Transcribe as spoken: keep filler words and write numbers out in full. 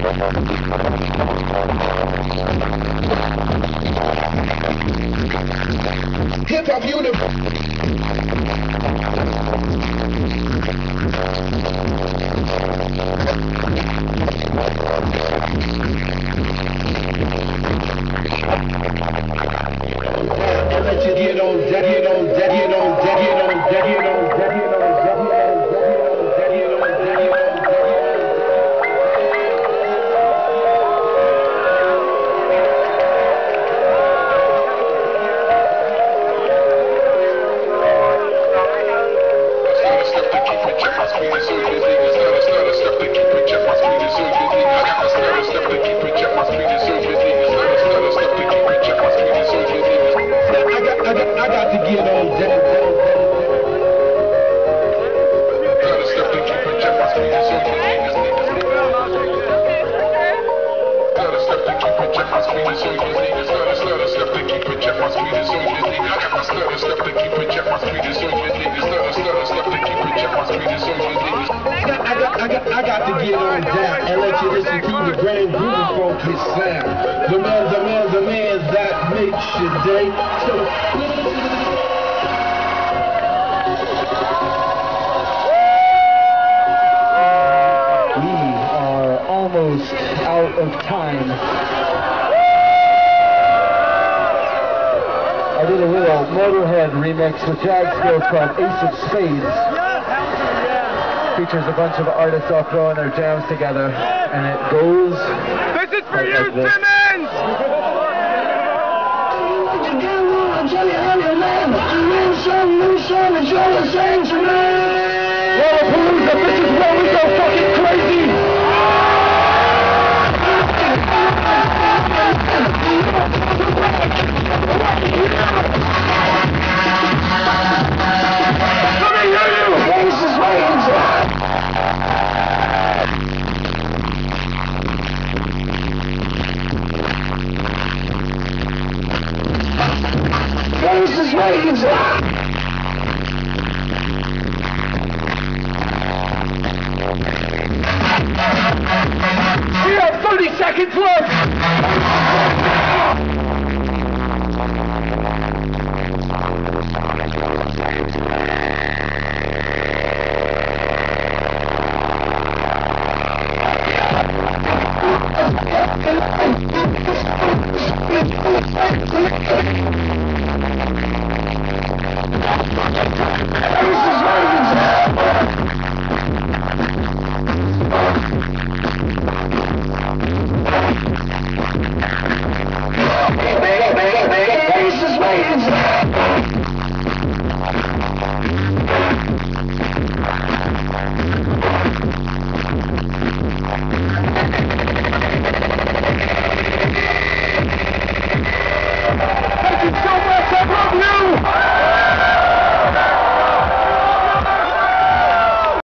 Hip Hop Universe. And let you get on, get on, get on, get on, get on, get on, get on. I got to get on that. Gotta step to keep it, check my speed, so you niggas, niggas. Gotta step to keep it, check my speed, so you niggas. Gotta step to keep it, check my speed, so you niggas. Gotta step to keep it, check my speed, so you niggas. Gotta step to keep it, check my speed, so you niggas. I got, I got, I got to get on down and let you listen to the grand groove funky sound. The man, the man, the man that makes your day. So. Almost out of time. I did a little Motorhead remix with Jag skills called Ace of Spades. Features a bunch of artists all throwing their jams together, and it goes. This is for like you, this. Simmons! Lollapalooza, this is where we go fucking crazy! This is Reagan's We have thirty seconds left! This is Reagan's